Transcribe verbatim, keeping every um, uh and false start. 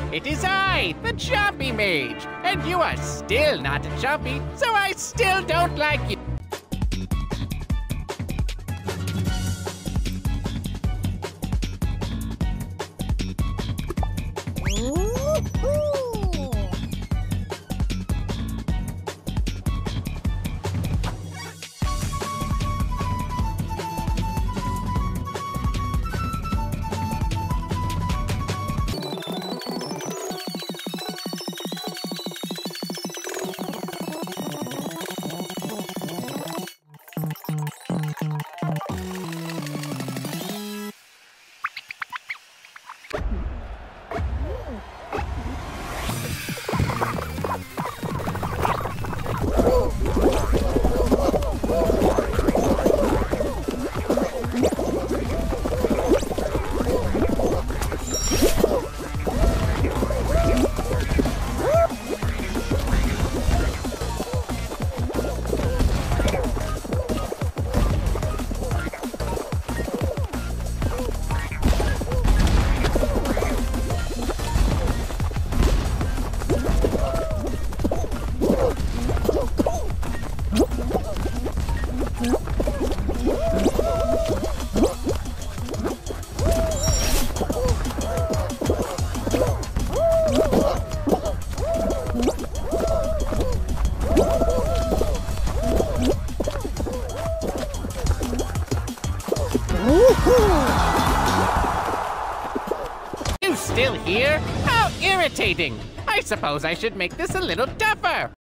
It is I, the Chompy Mage, and you are still not a Chompy, so I still don't like you. You still here? How irritating! I suppose I should make this a little tougher.